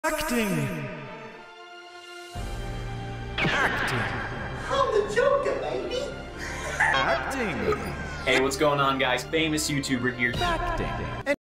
Acting! Acting! I'm the Joker, baby! Acting! Hey, what's going on, guys? Famous YouTuber here. Acting!